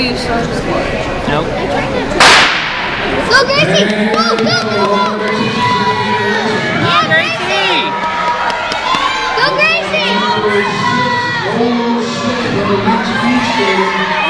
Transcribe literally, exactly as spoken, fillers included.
you start to score. Nope. Go, Gracie! Go, go, go, go! Yeah, Gracie! Go, Gracie!